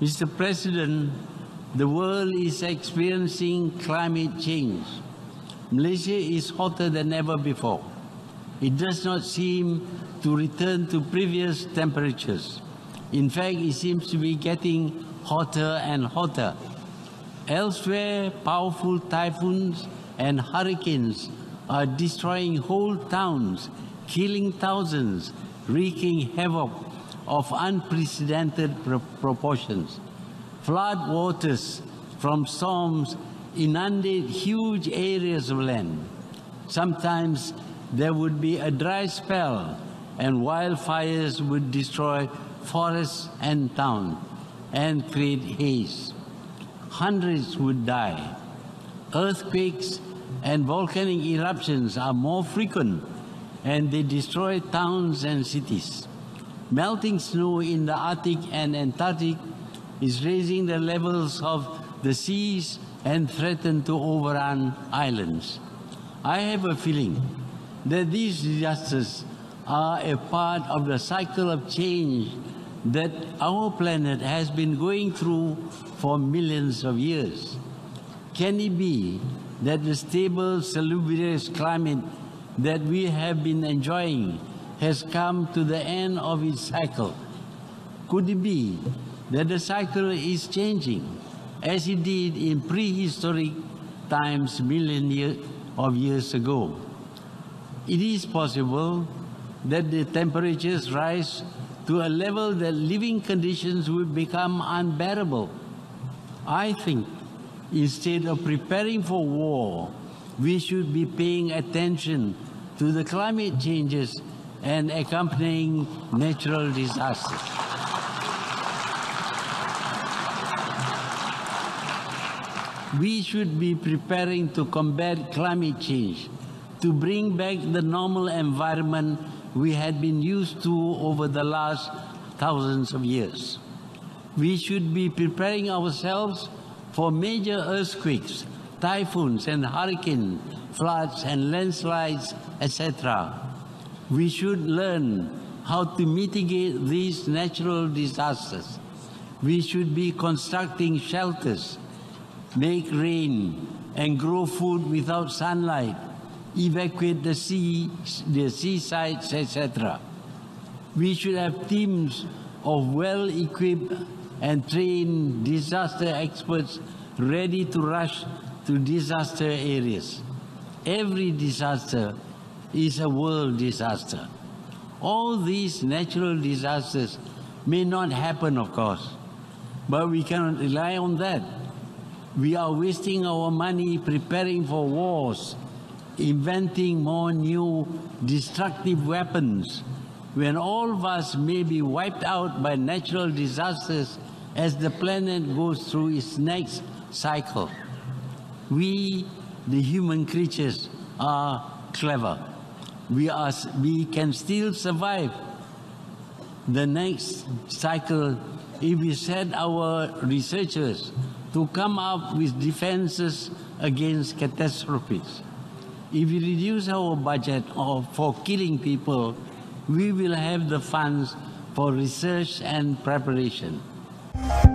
Mr. President, the world is experiencing climate change. Malaysia is hotter than ever before. It does not seem to return to previous temperatures. In fact, it seems to be getting hotter and hotter. Elsewhere, powerful typhoons and hurricanes are destroying whole towns, killing thousands, wreaking havoc of unprecedented proportions. Flood waters from storms inundate huge areas of land. Sometimes there would be a dry spell and wildfires would destroy forests and towns and create haze. Hundreds would die. Earthquakes and volcanic eruptions are more frequent and they destroy towns and cities. Melting snow in the Arctic and Antarctic is raising the levels of the seas and threaten to overrun islands. I have a feeling that these disasters are a part of the cycle of change that our planet has been going through for millions of years. Can it be that the stable, salubrious climate that we have been enjoying has come to the end of its cycle? Could it be that the cycle is changing, as it did in prehistoric times millions of years ago? It is possible that the temperatures rise to a level that living conditions will become unbearable. I think instead of preparing for war, we should be paying attention to the climate changes and accompanying natural disasters. We should be preparing to combat climate change, to bring back the normal environment we had been used to over the last thousands of years. We should be preparing ourselves for major earthquakes, typhoons and hurricanes, floods and landslides, etc. We should learn how to mitigate these natural disasters. We should be constructing shelters, make rain and grow food without sunlight, evacuate the seasides, etc. We should have teams of well-equipped and trained disaster experts ready to rush to disaster areas. Every disaster is a world disaster. All these natural disasters may not happen, of course, but we cannot rely on that. We are wasting our money preparing for wars, inventing more new destructive weapons, when all of us may be wiped out by natural disasters as the planet goes through its next cycle. We, the human creatures, are clever. We can still survive the next cycle if we set our researchers to come up with defenses against catastrophes. If we reduce our budget for killing people, we will have the funds for research and preparation.